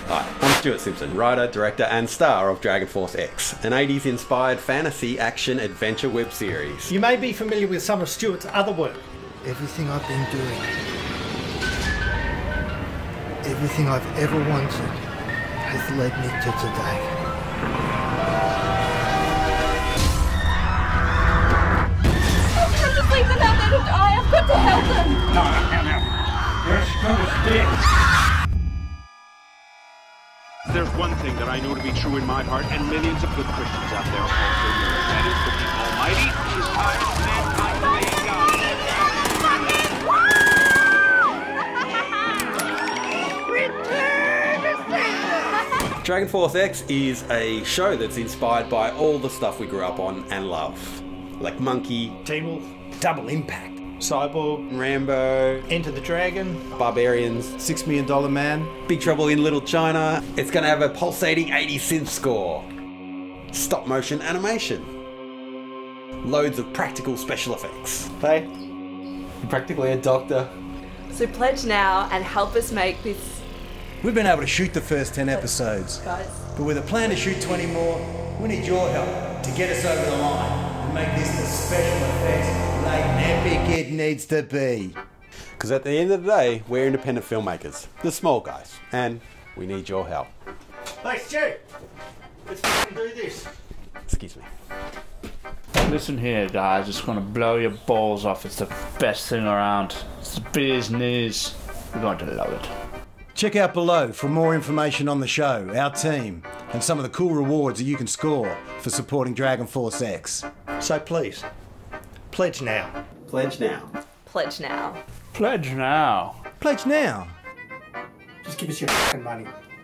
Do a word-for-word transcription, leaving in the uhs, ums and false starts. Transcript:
Hi, I'm Stuart Simpson, writer, director and star of Dragon Force X, an eighties inspired fantasy action adventure web series. You may be familiar with some of Stuart's other work. Everything I've been doing, everything I've ever wanted, has led me to today. I have to leave them out there to die. I've got to help them. No, no, no, no. You're as good as dead. There's one thing that I know to be true in my heart, and millions of good Christians out there also know. That is that the Almighty is tired of mankind being God. Dragon Force X is a show that's inspired by all the stuff we grew up on and love. Like Monkey, Teen Wolf, Double Impact, Cyborg, Rambo, Enter the Dragon, Barbarians, Six Million Dollar Man, Big Trouble in Little China. It's going to have a pulsating eighties synth score. Stop motion animation. Loads of practical special effects. Hey, You're practically a doctor. So pledge now and help us make this. We've been able to shoot the first ten episodes, Guys. but with a plan to shoot twenty more, we need your help to get us over the line and make this the special effects like epic it needs to be. Because at the end of the day, we're independent filmmakers, the small guys, and we need your help. hey Stu, let's fucking do this. Excuse me. Listen here, guys. It's gonna blow your balls off. It's the best thing around. It's the bee's knees. You're going to love it. Check out below for more information on the show, our team, and some of the cool rewards that you can score for supporting Dragon Force X. So please, pledge now. Pledge now. Pledge now. Pledge now. Pledge now. Just give us your fucking money.